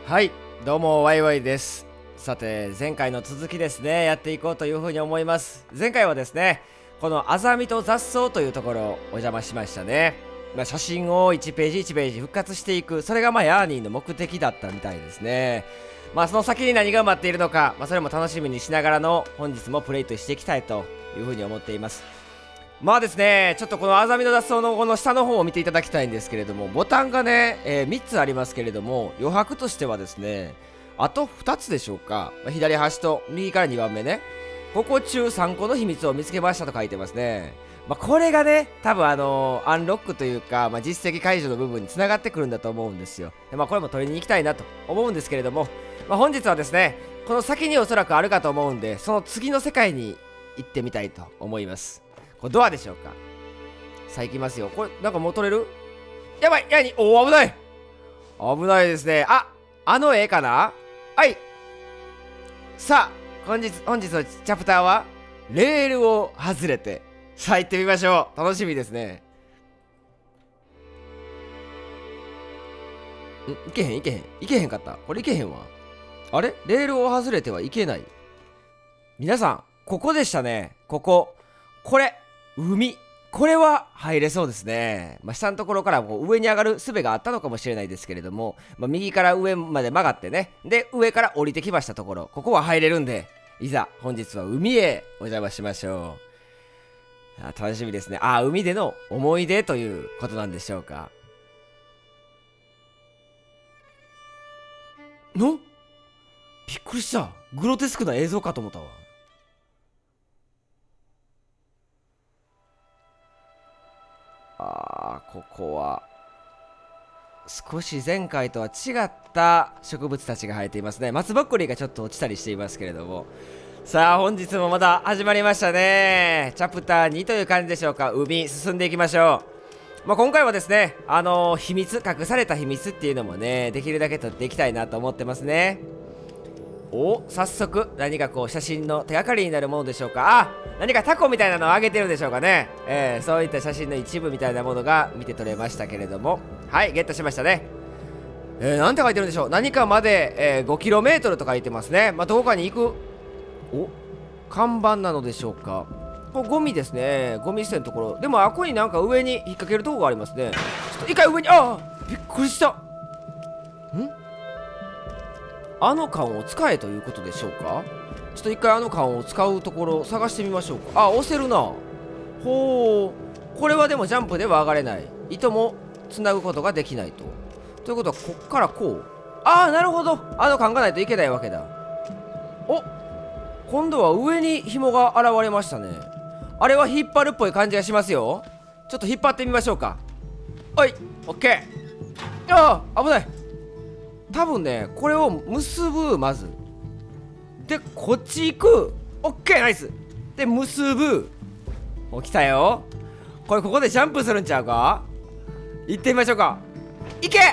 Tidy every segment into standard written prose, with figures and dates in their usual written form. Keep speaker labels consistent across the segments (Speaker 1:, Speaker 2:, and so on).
Speaker 1: はい、どうもワイワイです。さて、前回の続きですね、やっていこうというふうに思います。前回はですね、このアザミと雑草というところをお邪魔しましたね。写真を1ページ1ページ復活していく、それがヤーニーの目的だったみたいですね。その先に何が待っているのか、それも楽しみにしながらの本日もプレイとしていきたいというふうに思っています。ですね、ちょっとこのアザミの雑草のこの下の方を見ていただきたいんですけれども、ボタンがね、3つありますけれども、余白としてはですね、あと2つでしょうか。左端と右から2番目ね、ここ中3個の秘密を見つけましたと書いてますね。これがね、多分アンロックというか、実績解除の部分につながってくるんだと思うんですよ。でこれも取りに行きたいなと思うんですけれども、本日はですね、この先におそらくあるかと思うんで、その次の世界に行ってみたいと思います。これドアでしょうか。さあ行きますよ。これなんかもう取れる？やばい、おお、危ない、危ないですね。あの絵かな。はい、さあ本日のチャプターはレールを外れて、さあ行ってみましょう。楽しみですね。いけへんかった。これいけへんわ。あれ、レールを外れてはいけない。皆さん、ここでしたね。これ海、これは入れそうですね。下のところからこう上に上がる術があったのかもしれないですけれども、右から上まで曲がってね、で上から降りてきましたところ、ここは入れるんで、いざ本日は海へお邪魔しましょう。楽しみですね。海での思い出ということなんでしょうか。びっくりした。グロテスクな映像かと思ったわ。ここは少し前回とは違った植物たちが生えていますね。松ぼっくりがちょっと落ちたりしていますけれども、さあ本日もまた始まりましたね。チャプター2という感じでしょうか。海進んでいきましょう。今回はですね、秘密、隠された秘密っていうのもね、できるだけ撮っていきたいなと思ってますね。早速何かこう写真の手がかりになるものでしょうか。何かタコみたいなのをあげてるんでしょうかね。そういった写真の一部みたいなものが見て取れましたけれども、はい、ゲットしましたね。なんて書いてるんでしょう。何かまで、5km と書いてますね。どこかに行く看板なのでしょうか。これゴミですね。ゴミ捨てのところでも、ここになんか上に引っ掛けるとこがありますね。ちょっと一回上に、びっくりした。あの缶を使えということでしょうか。ちょっと一回あの缶を使うところを探してみましょうか。押せるな。これはでもジャンプでは上がれない。糸もつなぐことができないと。ということはこっからこう。なるほど。あの缶がないといけないわけだ。今度は上に紐が現れましたね。あれは引っ張るっぽい感じがしますよ。ちょっと引っ張ってみましょうか。オッケー。危ない。多分ね、これを結ぶ。まずでこっち行く。オッケー、ナイス。で結ぶ。来たよ。これここでジャンプするんちゃうか。行ってみましょうか。行け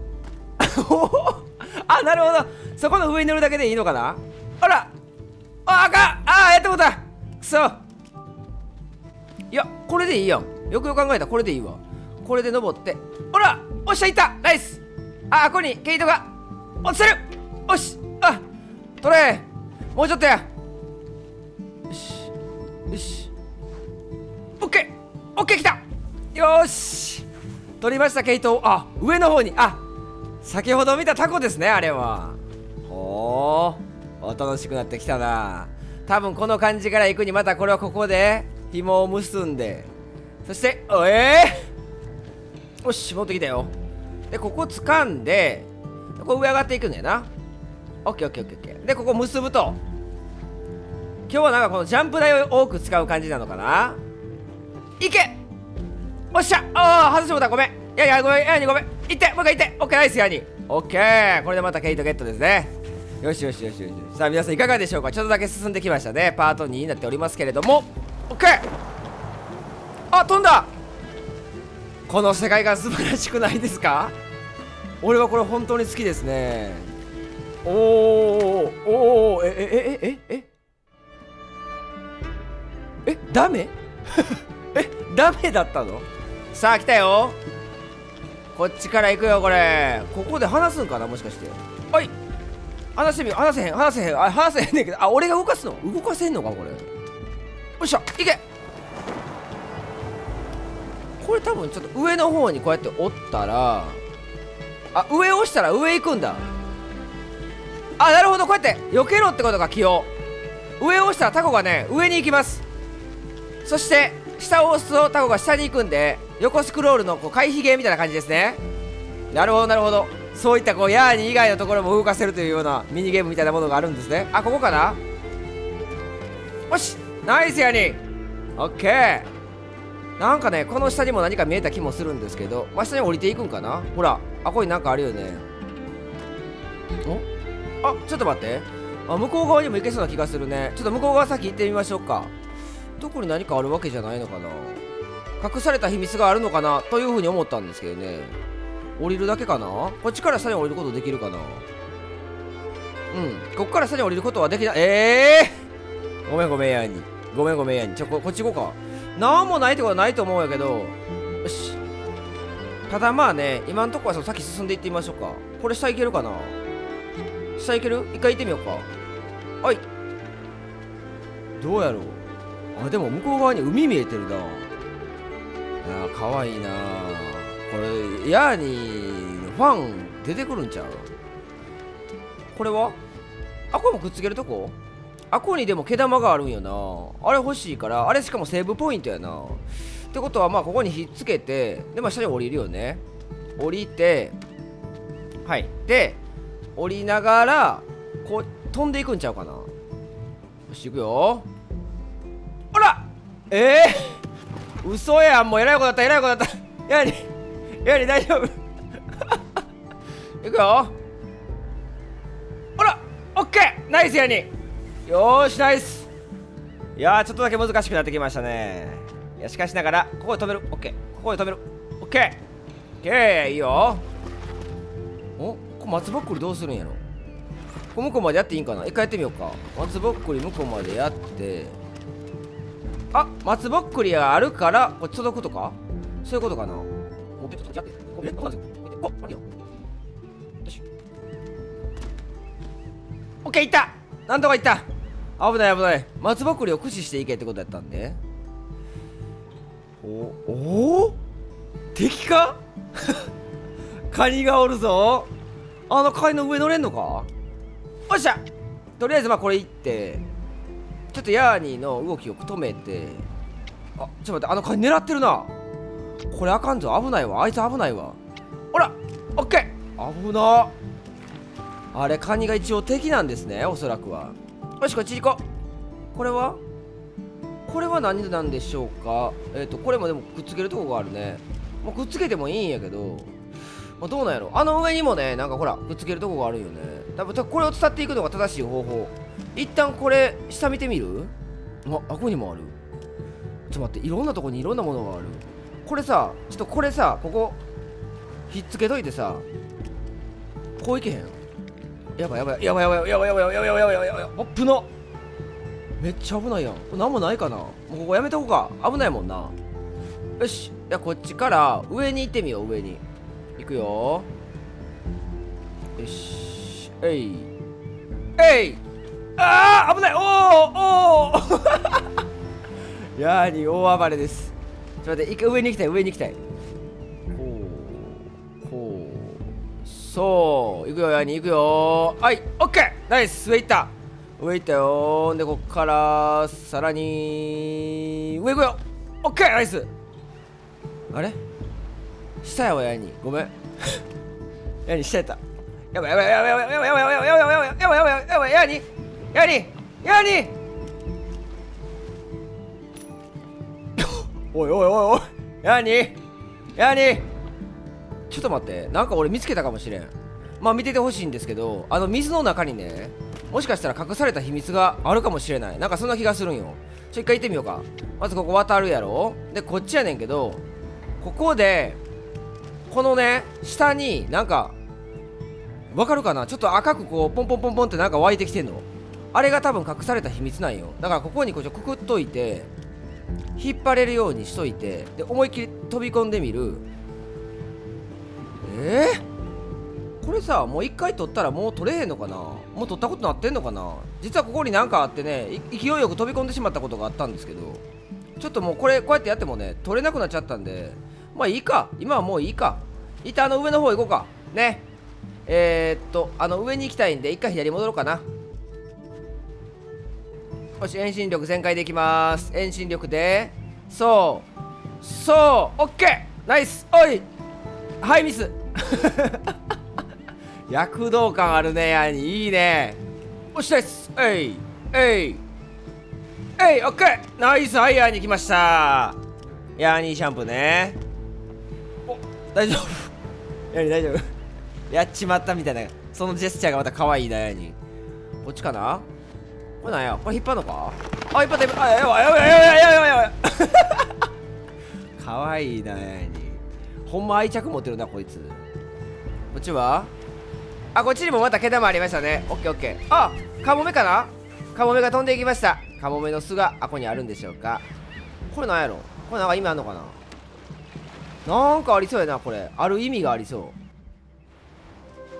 Speaker 1: なるほど。そこの上に乗るだけでいいのかな。あかん。やってもうた。くそ。いや、これでいいやん。よくよく考えたらこれでいいわ。これで登って、おっしゃ、いった。ナイス。ここに毛糸が落ちてる。よし、取れ。もうちょっとや。よしオッケー、来た。よし、取りました。毛糸を上の方に。先ほど見たタコですね、あれは。楽しくなってきたな。多分この感じから行くに、またこれはここで紐を結んで、そしてよし、持ってきたよ。でここ掴んで、ここ上上がっていくんだよな。オッケー。でここ結ぶと。今日はなんかこのジャンプ台を多く使う感じなのかな。いけ。おっしゃ。外してもうた。ごめん。ごめん。いって、もう一回いって。オッケー、ナイス。オッケー。これでまた毛糸ゲットですね。よし。さあ皆さんいかがでしょうか。ちょっとだけ進んできましたね。パート2になっておりますけれども、オッケー。飛んだ。この世界観素晴らしくないですか。俺はこれ本当に好きですね。ダメダメだったの。さあ来たよ。 こっちから行くよ。これここで離すんかな、もしかして。はい、離してみよう。離せへん離せへん、離せへんねんけど、俺が動かすの、動かせんのかこれ。よっしゃ、いけ。これ多分ちょっと上の方にこうやって折ったら、上押したら上行くんだ。なるほど、こうやって避けろってことか。気を上を押したらタコがね上に行きます。そして下を押すとタコが下に行くんで、横スクロールのこう回避ゲーみたいな感じですね。なるほどなるほど。そういったこうヤーニ以外のところも動かせるというようなミニゲームみたいなものがあるんですね。ここかな。よし、ナイスヤーニ。オッケー。なんかね、この下にも何か見えた気もするんですけど、下に降りていくんかな。ほら、ここになんかあるよね。ちょっと待って。向こう側にも行けそうな気がするね。ちょっと向こう側先行ってみましょうか。特に何かあるわけじゃないのかな。隠された秘密があるのかなというふうに思ったんですけどね。降りるだけかな。こっちから下に降りることできるかな。こっから下に降りることはできない。ごめんごめんやに。ごめんごめんやに。こっち行こうか。なんもないってことはないと思うんやけど。よし。ただまあね、今んとこは先進んでいってみましょうか。これ下行けるかな。下行ける？一回行ってみようか。はい。どうやろう。でも向こう側に海見えてるな。かわいいな。これヤーニーファン出てくるんちゃう。これはこれもくっつけるとこ。ここにでも毛玉があるんよな。あれ欲しいから。あれしかもセーブポイントやな。ってことはまあここにひっつけて、で下に降りるよね。降りて、はいで降りながらこう飛んでいくんちゃうかな。よし、行くよ。ほら、嘘やん。もうえらいことだった、えらいことだった。やはり大丈夫。行くよ。ほら、オッケー、ナイスやに。よーし、ナイス。いやー、ちょっとだけ難しくなってきましたね。いや、しかしながらここで止める。オッケー、ここで止める。オッケー、オッケー、いいよ。これ松ぼっくりどうするんやろ。こ向こうまでやっていいんかな。一回やってみようか。松ぼっくり向こうまでやって、松ぼっくりがあるからこれ届くとか、そういうことかな。オッケー、いった。なんとかいった。危ない危ない。松ぼっくりを駆使していけってことやったんで。敵か。カニがおるぞ。カニの上乗れんのか。よっしゃ。とりあえずこれいって、ちょっとヤーニーの動きを止めて。ちょっと待って、カニ狙ってるな。これあかんぞ。危ないわ、あいつ危ないわ。ほら、オッケー。危な。あれカニが一応敵なんですね、おそらくは。よし、こっち行こう。これは何なんでしょうか。これもでもくっつけるとこがあるね。くっつけてもいいんやけど、どうなんやろ。上にもね、なんかほらくっつけるとこがあるよね。多分これを伝っていくのが正しい方法。一旦これ下見てみる。ここにもある。ちょっと待って、いろんなとこにいろんなものがある。これさ、ちょっとこれさ、ここひっつけといてさ、こういけへん。やばいやばいやばいやばいやばいやばいやばいやばいやばいやばいやばい。危な。めっちゃ危ないやん。なんもないかな。もうここやめとこうか。危ないもんな。よし、こっちから上に行ってみよう。上に行くよ。よし、えい危ない。やはり大暴れです。ちょっと待って、上に行きたい。上に行きたい。そう行くよ。やに行くよ。はい、オッケー、ナイス。上行った。上行ったよ。でこっからさらに上行くよ。オッケー、ナイス。あれ下やわ。やにごめん。やに下やった。やばいやばいやばいやばいやばいやばいやばいやばいやばいやばいやばいやばい。やにおいおいおいおい。やにちょっと待って、なんか俺見つけたかもしれん。見ててほしいんですけど、水の中にね、もしかしたら隠された秘密があるかもしれない。なんかそんな気がするんよ。一回行ってみようか。まずここ渡るやろ。でこっちやねんけど、ここでこのね下になんかわかるかな。ちょっと赤くこうポンポンポンポンってなんか湧いてきてんの。あれが多分隠された秘密なんよ。だからここにこうくくっといて、引っ張れるようにしといて、で思いっきり飛び込んでみる。 これさ、もう一回取ったらもう取れへんのかな。もう取ったことなってんのかな。実はここになんかあってね、勢いよく飛び込んでしまったことがあったんですけど、ちょっともうこれこうやってやってもね取れなくなっちゃったんで、まあいいか、今はもういいか。一旦上の方行こうかね。上に行きたいんで一回左戻ろうかな。よし、遠心力全開でいきます。遠心力で、そうそう、オッケー、ナイス。おい、はい、ミス躍動感あるね、やに。いいね。おし、ナイス。えいえいえい、オッケー、ナイス。はい、やに来ました。やにシャンプーね。お、大丈夫やに大丈夫やっちまったみたいな、そのジェスチャーがまた可愛いな。やにこっちかな。これなんや、これ引っ張るのか。あ、引っ張って、あ、やばいやばいやばいやばいやばいやばい可愛いな。やにほんま愛着持ってるなこいつ。こっちは、あ、こっちにもまた毛玉ありましたね。オッケーオッケー。あ、カモメかな。カモメが飛んでいきました。カモメの巣があこにあるんでしょうか。これなんやろ。これなんか意味あんのかな。なんかありそうやな。これある意味がありそう。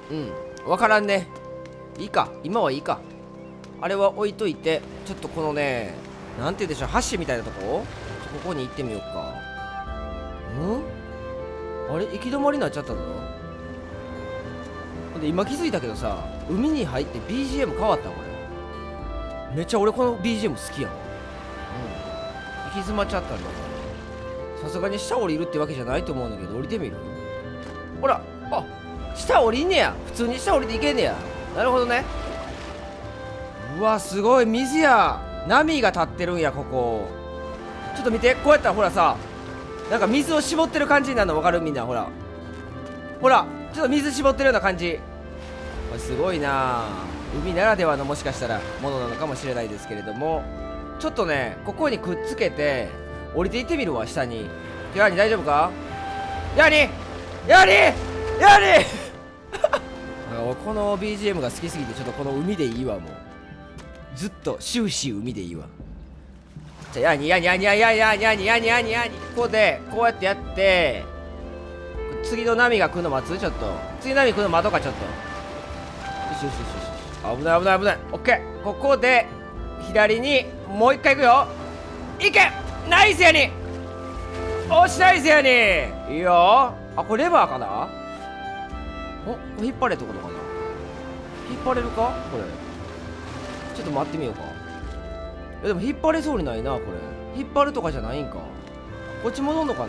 Speaker 1: うん、わからんね。いいか、今はいいか。あれは置いといて、ちょっとこのね、なんて言うんでしょう、橋みたいなとこ、ここに行ってみようか。あれ、行き止まりになっちゃったぞ。で今気づいたけどさ、海に入って BGM 変わった。これめっちゃ俺この BGM 好きやん。行き詰まっちゃったんだ。さすがに下降りるってわけじゃないと思うんだけど、降りてみる。ほら、あ、下降りんねや。普通に下降りていけんねや。なるほどね。うわ、すごい水や。波が立ってるんや。ここちょっと見て。こうやったらほらさ、なんか水を絞ってる感じになるの分かる。みんなほらほら、ちょっと水絞ってるような感じ。これすごいな。海ならではのもしかしたらものなのかもしれないですけれども、ちょっとねここにくっつけて降りていってみるわ。下に。ヤニ大丈夫か。ヤニヤニヤニこの BGM が好きすぎて、ちょっとこの海でいいわ。もうずっと終始海でいいわ。じゃあヤニヤニヤニヤニヤニヤニヤニヤニヤニヤニ、ここでこうやってやって、次の波が来るの待つ。ちょっと次の波来るの待とうか。ちょっとよしよしよしよし、危ない危ない危ない。オッケー。ここで左にもう一回行くよ。いけ、ナイスやに。おし、ナイスやに。いいよ。あ、これレバーかな。お、引っ張れってことかな。引っ張れるかこれ。ちょっと待ってみようか。いやでも引っ張れそうにないな。これ引っ張るとかじゃないんか。こっち戻んのかな。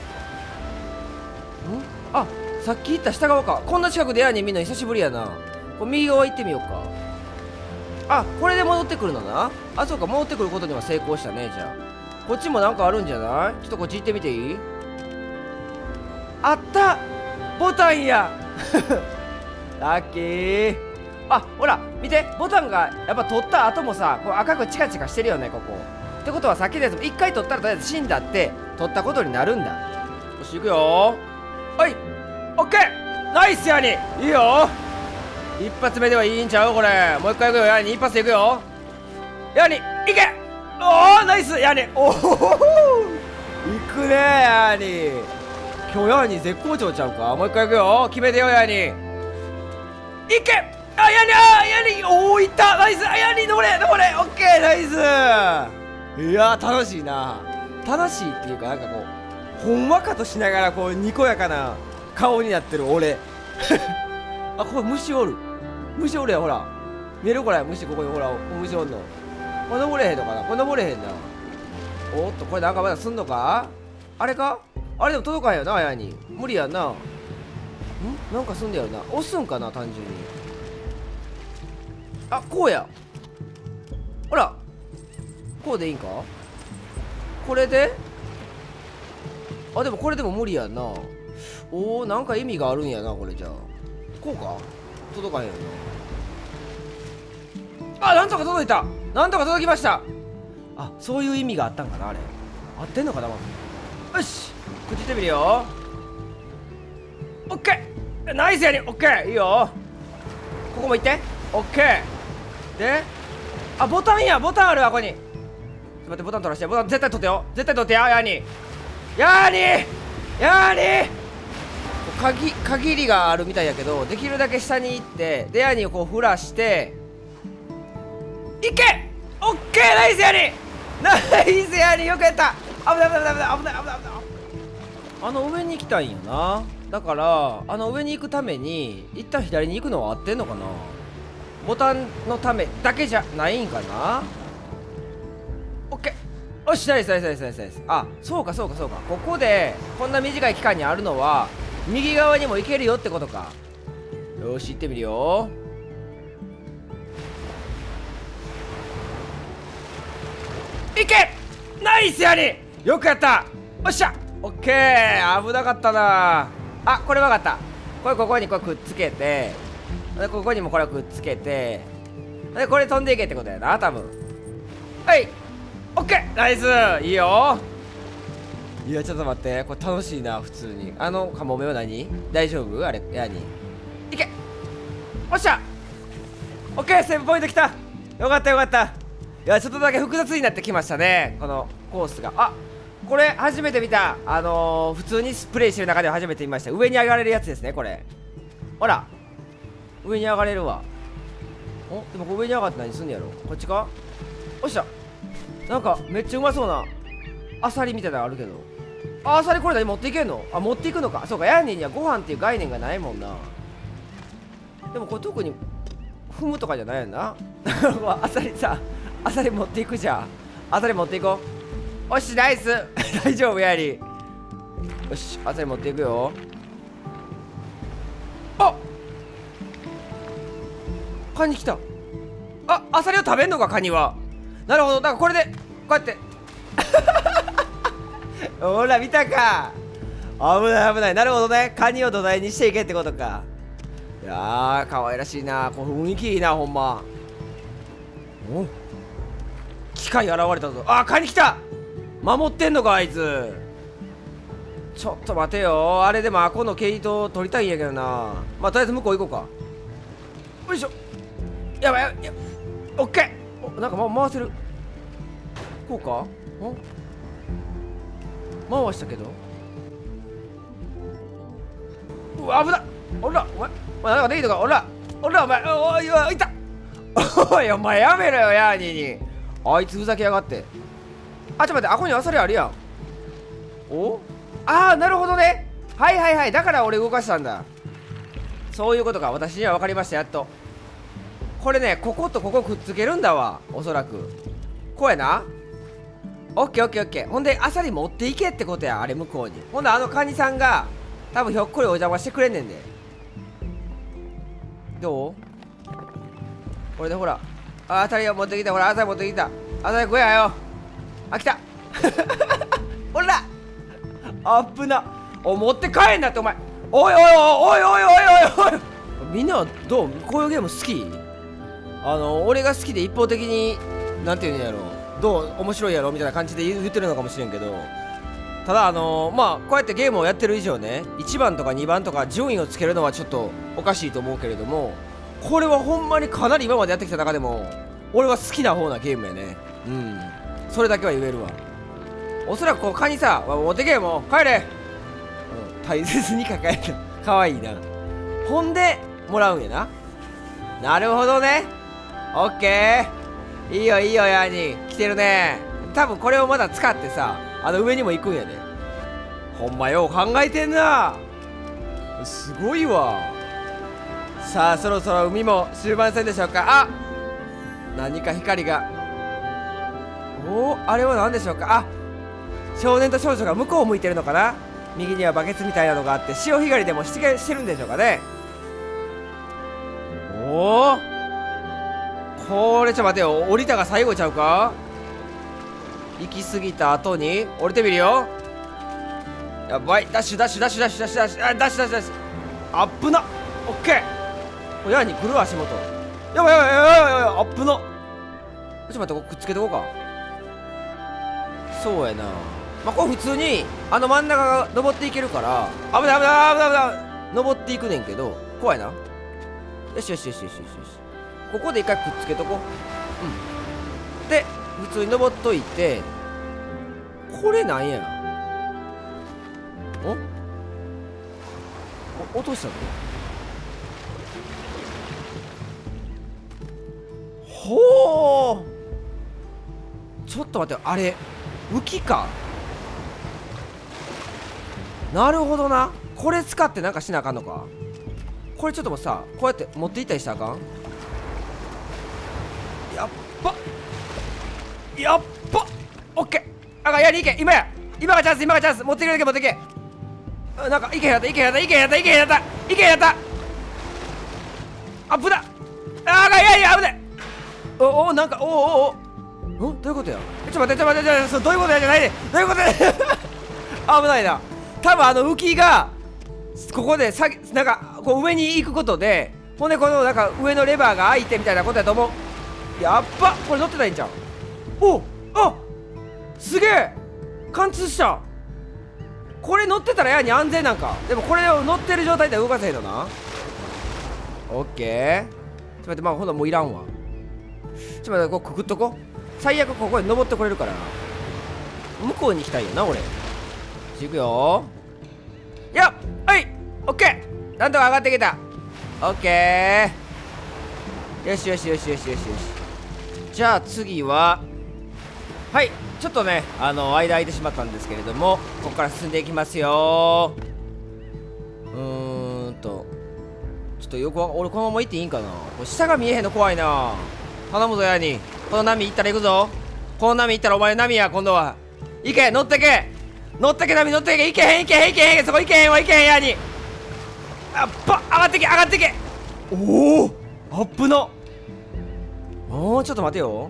Speaker 1: あ、さっき行った下側か。こんな近くでやに見るの久しぶりやな。これ右側行ってみようか。あ、これで戻ってくるのな。あ、そうか、戻ってくることには成功したね。じゃあこっちもなんかあるんじゃない。ちょっとこっち行ってみていい。あった、ボタンやラッキー。あ、ほら見て、ボタンがやっぱ取った後もさ、こう赤くチカチカしてるよね。ここってことはさっきのやつも一回取ったらとりあえず死んだって取ったことになるんだ。よし、行くよ。はい、オッケー、ナイスやに。いいよ。一発目ではいいんちゃうこれ。もう一回行くよ。やに一発で行くよ。やにいけ。おお、ナイスやに。おお、行くねやに。今日やに絶好調ちゃうか。もう一回行くよ。決めてよやに。いけ。あ、やに、あ、やに。おお、いった。ナイス。あ、やに、登れ登れ。オッケー、ナイス。いやー、楽しいな。楽しいっていうか、なんかこうほんわかとしながらこうにこやかな顔になってる俺あ、これ虫おる。虫おるや。ほら見えるこれ。虫ここにほら虫おんの。これ登れへんのかな。これ登れへんな。おっと、これなんかまだすんのか。あれか。あれでも届かへんよな。やに無理やんな。なんかすんだよな。押すんかな単純に。あ、こうや。ほらこうでいいんかこれで。あ、でもこれでも無理やんな。おお、なんか意味があるんやなこれ。じゃあこうか。届かへんよな。あ、なんとか届いた。なんとか届きました。あ、そういう意味があったんかな。あれ合ってんのかな。まずよし、くじってみるよ。オッケー、ナイスやに。オッケー、いいよ。ここも行って。オッケーで、あ、ボタンや。ボタンあるわここに。ちょっと待って、ボタン取らして。ボタン絶対取ってよ。絶対取ってや。やにやにやに。 限りがあるみたいやけど、できるだけ下に行ってでヤニをこう振らしていけ。オッケー、ナイスヤニ、ナイスヤニ、よくやった。危ない危ない危ない危ない危ない危ない。上に行きたいんやな。だから上に行くために一旦左に行くのは合ってんのかな。ボタンのためだけじゃないんかな。オッケー、よし、ナイスナイスナイスナイスナイス。あ、そうかそうかそうか、ここでこんな短い期間にあるのは右側にも行けるよってことか。よし、行ってみるよ。いけ、ナイスやり、よくやった。おっしゃ、オッケー、危なかったな。あ、これ分かった。これここにこれくっつけて、でここにもこれをくっつけて、でこれ飛んでいけってことやな、多分。はい、オッケー、ナイス、いいよ。いや、ちょっと待って、これ楽しいな、普通に。カモメは何、大丈夫、あれ、ヤニ。いけ、おっしゃ、オッケー、セーブポイントきた。よかったよかった。いや、ちょっとだけ複雑になってきましたね、このコースが。あ、これ初めて見た。普通にプレイしてる中では初めて見ました。上に上がれるやつですね、これ。ほら、上に上がれるわ。お、でもこれ上に上がって何すんのやろ。こっちか。おっしゃ、なんかめっちゃうまそうなアサリみたいなのあるけど。あ、アサリこれ何持っていけんの。あ、持っていくのか。そうか、ヤンニーにはご飯っていう概念がないもんな。でもこれ特に踏むとかじゃないやんな。アサリさ、アサリ持っていくじゃん。アサリ持っていこう。おし、ナイス。大丈夫、ヤリ。よし、アサリ持っていくよ。あ、カニ来た。あ、アサリを食べんのか、カニは。なるほど、だからこれでこうやってほら見たか。危ない危ない。なるほどね、カニを土台にしていけってことか。いやー、可愛らしいな。この雰囲気いいな、ほんま。お、機械現れたぞ。あ、カニ来た。守ってんのか、あいつ。ちょっと待てよ。あれでもアコの毛糸取りたいんやけどな。まあとりあえず向こう行こうか。よいしょ。やばいやばい。オッケー。お、なんか、回せる。こうか。回したけど。うわ、危ない。おら、お前なんかできるのか。おらおら、お前、おい、いた。おい、お前やめろよ、ヤーニーに。あいつふざけやがって。あ、ちょっと待って、あこにアサリあるやん。お、ああ、なるほどね。はいはいはい、だから俺動かしたんだ。そういうことか。私には分かりました、やっと。これね、こことここくっつけるんだわ、おそらく。こうやな。オッケーオッケーオッケー。ほんでアサリ持っていけってことや、あれ向こうに。ほんでカニさんが多分ひょっこりお邪魔してくれんねんで。どう、これでほら、あ、アサリを持ってきた。ほら、アサリ持ってきた。アサリ食えやよ。あ、来た。ほら、あっぶな。お、持って帰んなって、お前。おいおいおいおいおいおいおいおい。みんなはどう、こういうゲーム好き？俺が好きで一方的になんていうんやろ、どう面白いやろみたいな感じで言ってるのかもしれんけど、ただまあこうやってゲームをやってる以上ね、1番とか2番とか順位をつけるのはちょっとおかしいと思うけれども、これはほんまにかなり今までやってきた中でも俺は好きな方なゲームやね。うん、それだけは言えるわ。おそらくこうカニさ、持ってけよ、もう帰れ。うん、大切に抱える。かわいいな。ほんでもらうんやな。なるほどね。オッケー、いいよいいよ、ヤーニー来てるね。多分これをまだ使ってさ、上にも行くんやで。ほんまよう考えてんな。すごいわ。さあそろそろ海も終盤戦でしょうか。あ、何か光が。おお、あれは何でしょうか。あ、少年と少女が向こうを向いてるのかな。右にはバケツみたいなのがあって、潮干狩りでもしてるんでしょうかね。おお、これちょっと待てよ。降りたが最後ちゃうか。行き過ぎた後に降りてみるよ。やばい、ダッシュダッシュダッシュダッシュダッシュダッシュ、あ、ダッシュダッシュダッシュ。アップな。オッケー。これヤーに来るわ、足元。やばいやばいやばいやばい、アップな。ちょっと待って、ここくっつけてこうか。そうやな。まあこれ普通に真ん中が登っていけるから、危ない危ない危ない危ない、登っていくねんけど、怖いな。よしよしよしよしよしよし。ここで一回くっつけとこう。うん。で普通に登っといて、これなんや。 落としたの？ほう、ちょっと待って、あれ浮きか。なるほどな。これ使ってなんかしなあかんのか。これちょっともうさ、こうやって持っていったりしたらあかん。やっばやっば、オッケー。あ、やりいけ、今や、今がチャンス、今がチャンス。持ってくれるけ、持ってけ。なんかいけへんやった、いけへんやった、いけへんやった、いけへんやった、いけへんやった。あぶだ。あが、いやいや、危ない。お、なんか、お、どういうことや。ちょっと待って、ちょっと待って、どういうことやじゃないで、どういうことや危ないな。多分浮きがここでなんかこう上に行くことで、ほんでこのなんか上のレバーが開いてみたいなことやと思う。やっば、これ乗ってたらいいんちゃう。あ、すげえ、貫通した。これ乗ってたらやに安全なんか。でもこれを乗ってる状態で動かせへんのな。オッケー。ちょっと待って、まあほんともういらんわ。ちょっと待って、こうくくっとこ。最悪ここに登ってこれるからな。向こうに行きたいよな俺。行くよ。よっ、はい、オッケー。なんとか上がってきた。オッケー。よしよしよしよしよしよし。じゃあ次は、はい、ちょっとね間空いてしまったんですけれども、ここから進んでいきますよ。ちょっとよく俺このまま行っていいんかな。これ下が見えへんの怖いな。頼むぞやに。この波行ったら行くぞ。この波行ったらお前波や。今度は行け、乗ってけ、乗ってけ、波乗ってけ。いけへんいけへんいけへん、そこいけへんわ、いけへんやに。あっば、上がってけ上がってけ。おお、アップの。ちょっと待てよ。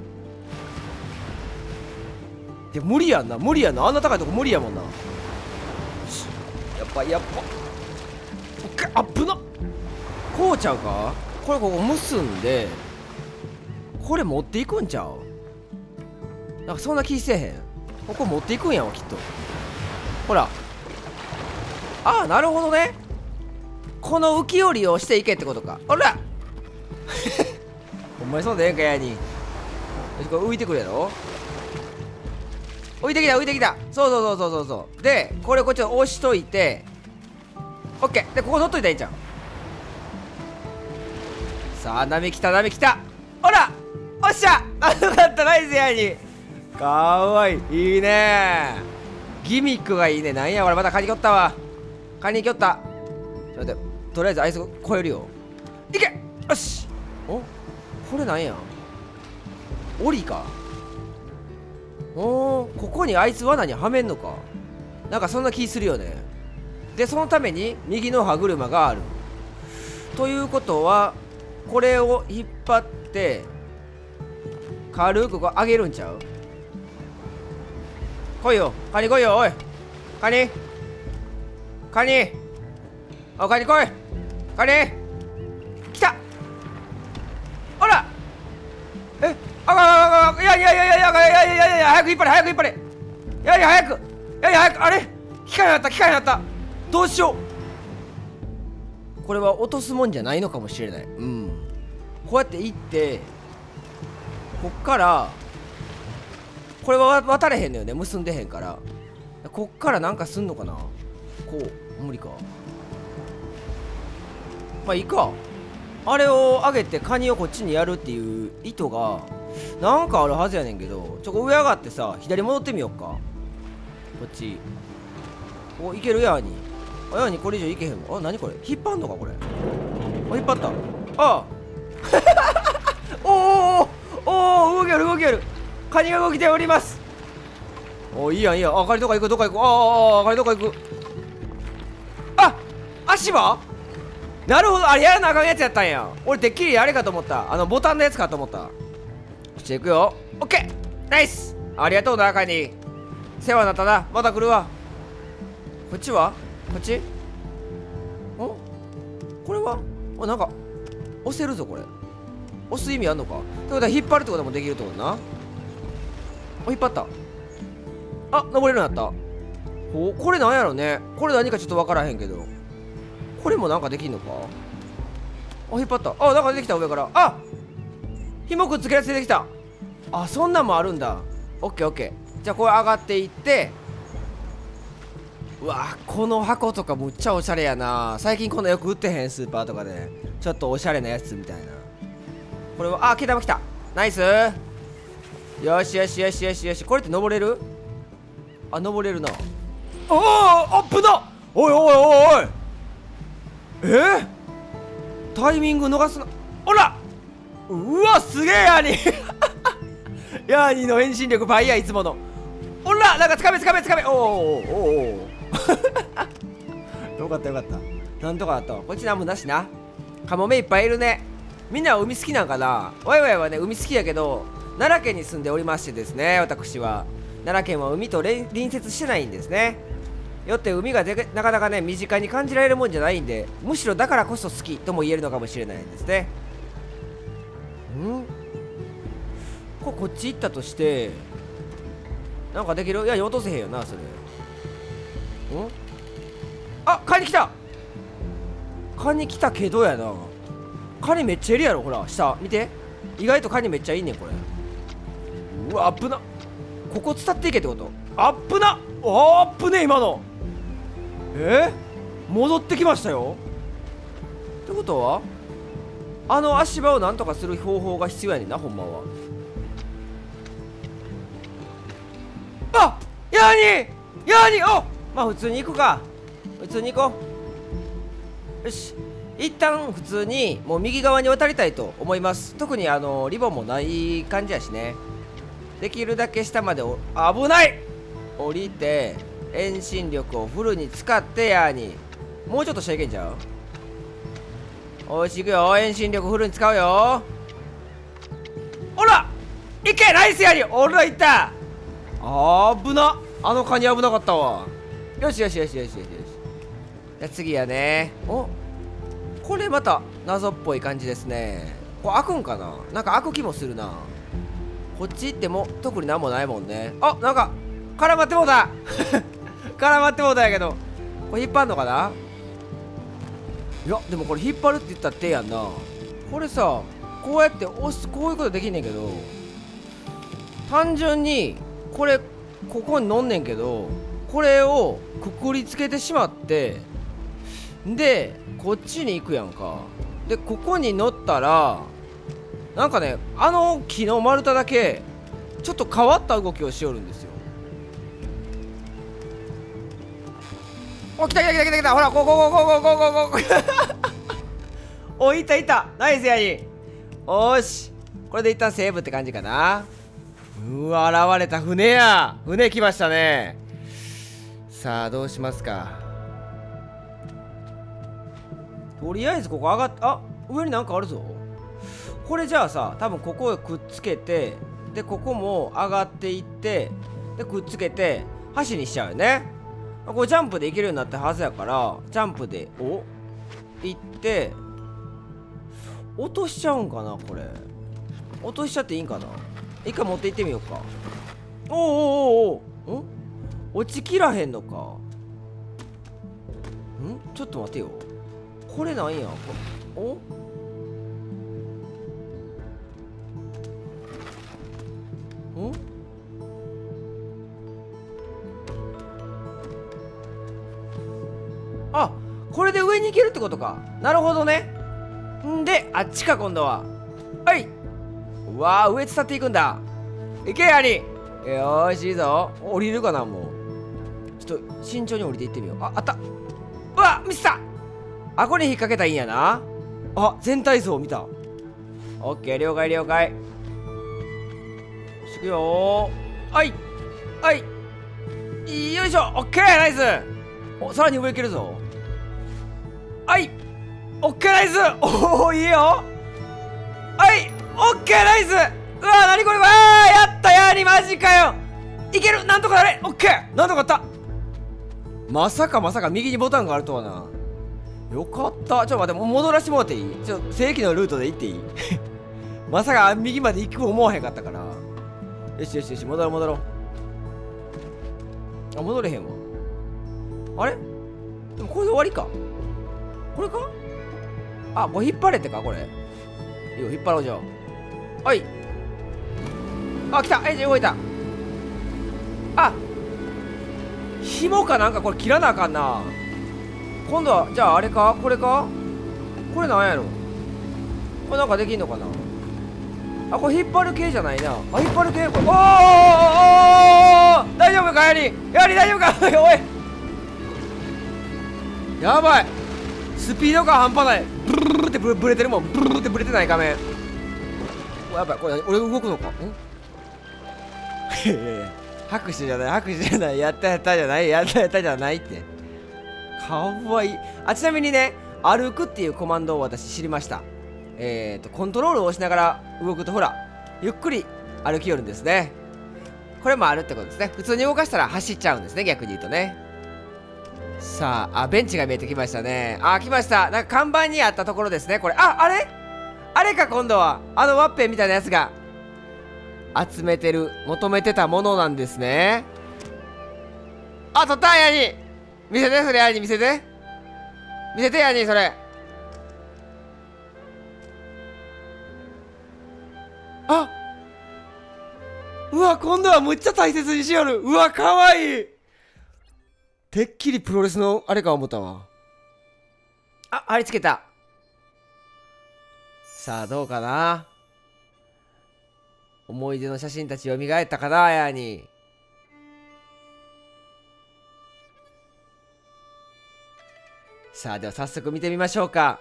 Speaker 1: いや無理やんな、無理やんな、あんな高いとこ無理やもんな。やっぱオッケー、アップの。こうちゃうか。これここ結んでこれ持っていくんちゃう。なんかそんな気せえへん。ここ持っていくんやわきっと。ほら、ああ、なるほどね。この浮きを利用していけってことか。ほらほんまにそうでええんかやに。これ浮いてくるやろ。浮いてきた浮いてきた。そうで、これこっち押しといて、オッケー。でここ乗っといたらいいんちゃう。さあ波来た波来た。ほら、おっしゃ、あ、よかった、ナイスやに。かわいい、いいね。ギミックがいいね。なんや俺、またカニ来よったわ。カニ来よった。ちょっと待って、とりあえずあいつ超えるよ。いけ、よし。お、これなんや、檻か。ここにあいつ罠にはめんのか。なんかそんな気するよね。でそのために右の歯車があるということは、これを引っ張って軽くこう上げるんちゃう。来いよカニ、来いよ、おいカニ、カニ、おカニ来い、カニ来た。ほら、いや早く引っ張れ、早く引っ張れ。早く、あれ、機械になった、機械になった。どうしよう。これは落とすもんじゃないのかもしれない。こうやって行って、こっからこれは渡れへんのよね、結んでへんから。こっからなんかすんのかな。こう、無理か。まあいいか。あれを上げてカニをこっちにやるっていう意図がなんかあるはずやねんけど、上上がってさ、左戻ってみよっか。こっち。お、いけるやーに。あ、やーにこれ以上いけへんわ。あ、なにこれ、引っ張んのかこれ。あ、引っ張った。ああおお、動ける動ける。カニが動きております。お、いいやんいいやん。あ、カニどこ行く、どこ行く。カニどこ行く。あ、足場。なるほど、あれやらなあかんやつやったんや。俺てっきりあれかと思った。ボタンのやつかと思った。じゃあ行くよ。オッケー、ナイス。ありがとうなカニ、世話になったな。また来るわ。こっちは、こっち。お、これはなんか押せるぞ。これ押す意味あんのか。ってことは引っ張るってこともできるってことな。引っ張った。あ、登れるようになった。これなんやろね。これ何かちょっと分からへんけど、これもなんかできんのか。あ、引っ張った。あ、なんか出てきた上から。あ、紐くっつけるやつ出てきた。あ、そんなんもあるんだ。オッケーオッケー。じゃあこれ上がっていって、 うわ、この箱とかむっちゃおしゃれやな。最近こんなよく売ってへん、スーパーとかで。ちょっとおしゃれなやつみたいな。これは、あ、毛玉来た。ナイス。よしよしよしよしよし。これって登れる？あ、登れるな。おお、アップだ。おいおいおいおい。タイミング逃すな。おら、うわ、すげえヤーニーヤーニーの遠心力倍や、いつもの。おら、なんかつかめつかめつかめ。おおおおよかったよかった。なんとかだった。こっちなんもなしな。カモメいっぱいいるね。みんな海好きなんかな。ワイワイはね、海好きやけど奈良県に住んでおりましてですね、私は奈良県は海と隣接してないんですね。よって海がなかなかね、身近に感じられるもんじゃないんで、むしろだからこそ好きとも言えるのかもしれないんですね。こっち行ったとしてなんかできる？いや、落とせへんよな、それ。あ、カニ来た。カニ来たけどやな。カニめっちゃいるやろ、ほら下見て。意外とカニめっちゃいいねん、これ。うわ、アップな。ここ伝っていけってこと？アップな。アップね、今の。戻ってきましたよ。ってことはあの足場をなんとかする方法が必要やねんな、ほんまは。あ、ヤーニーヤーニー。お、まあ普通に行くか。普通に行こう。よし、一旦普通にもう右側に渡りたいと思います。特にリボンもない感じやしね。できるだけ下まで危ない、降りて遠心力をフルに使ってヤーニー。もうちょっとしたらいけんちゃう？おいしいくよ、遠心力フルに使うよ。おら、いけ、ナイスヤーニー。おら、いった。危な。あのカニ危なかったわ。よしよしよしよしよしよし。じゃあ次やね。お、これまた謎っぽい感じですね。これ開くんかな。なんか開く気もするな。こっち行っても特になんもないもんね。あ、なんか絡まってもうた絡まってもうたんやけど、これ引っ張んのかな。いや、でもこれ引っ張るって言ったら手やんな。これさ、こうやって押す、こういうことできんねんけど、単純にこれここに乗んねんけど、これをくくりつけてしまって、でこっちに行くやんか。でここに乗ったらなんかね、あの木の丸太だけちょっと変わった動きをしよるんですよ。お、来た来た来た来た来た。ほら、ここお、いたいた。ナイスやに。おーし、これで一旦セーブって感じかな。うわ、現れた船や。船来ましたね。さあどうしますか。とりあえずここ上がって、あ、上になんかあるぞ。これじゃあさ、多分ここへくっつけて、でここも上がっていって、でくっつけて橋にしちゃうよね。これジャンプでいけるようになったはずやから、ジャンプで行って落としちゃうんかな。これ落としちゃっていいんかな。一回持って行ってみようか。おおおおお、落ちきらへんのか。ちょっと待てよ。これなんや。お、あ、これで上に行けるってことか。なるほどね。んであっちか、今度は。はい。うわー、上伝っていくんだ。いけやり。よーし、いいぞ。降りるかな。もうちょっと慎重に降りていってみよう。あ、あった。うわ、ミスった。あ、これに引っ掛けたらいいんやな。あ、全体像見た。オッケー、了解了解。いくよー。はいはい、よいしょ。オッケー、ナイス。お、さらに上行けるぞ。はい、オッケー、ナイス。おお、いいよ。はい、オッケー、ナイス。うわ、なにこれ。わー、やったやり、マジかよ。いける、なんとかなれ。オッケー、なんとかあった。まさかまさか右にボタンがあるとはな。よかった。ちょっと待って、もう戻らしてもらっていい？正規のルートで行っていい？まさか右まで行く思わへんかったから。よしよしよし、戻ろう戻ろう。あ、戻れへんわ。あれでもこれで終わりか。これか。あ、これ引っ張れってか、これ。いいよ、引っ張ろう。じゃあ、はい。あ、来た。じゃあ動いた。あ、 紐かなんかこれ切らなあかんな。今度はじゃああれか、これか、これなんやろ。これなんかできんのかな。あ、これ引っ張る系じゃないな。あ、引っ張る系。これ、おーおーおーおー、大丈夫か、やり大丈夫かおい、やばい、スピード感半端ない。ブルルルってブレてるもん。ブルルルってブレてない画面。お、やばい、これ俺動くのか。いやいやいや、拍手じゃない、拍手じゃない、やったやったじゃない、やったやったじゃないって。かわいい。あ、ちなみにね、歩くっていうコマンドを私知りました。コントロールを押しながら動くと、ほらゆっくり歩きよるんですね。これもあるってことですね。普通に動かしたら走っちゃうんですね、逆に言うとね。さあ、ベンチが見えてきましたね。あ、来ました。なんか看板にあったところですね、これ。あ、あれあれか、今度はあのワッペンみたいなやつが集めてる、求めてたものなんですね。あ、取ったんやに。見せて、それ。やに見せて、見せてやに、それ。あ、うわ、今度はむっちゃ大切にしよる。うわ、かわいい。てっきりプロレスのあれか思ったわ。あ、貼り付けた。さあ、どうかな。思い出の写真たち蘇ったかな、やに。さあ、では早速見てみましょうか。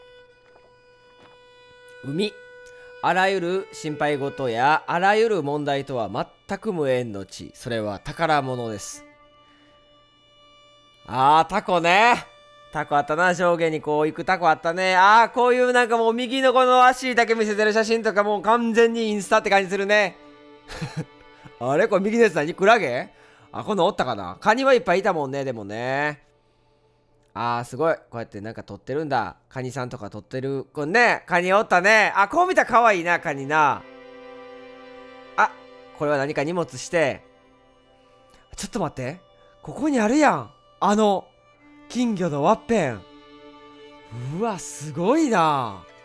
Speaker 1: 海。あらゆる心配事やあらゆる問題とは全く無縁の地。それは宝物です。あー、タコね。タコあったな。上下にこう行くタコあったね。あー、こういうなんかもう右のこの足だけ見せてる写真とかもう完全にインスタって感じするね。あれこれ右のやつ何、クラゲ。あ、こんなんおったかな。カニはいっぱいいたもんね、でもね。あー、すごい。こうやってなんか撮ってるんだ。カニさんとか撮ってる。これね、カニおったね。あ、こう見たら可愛いな、カニな。あ、これは何か荷物して。ちょっと待って。ここにあるやん。金魚のワッペン。うわ、すごいな。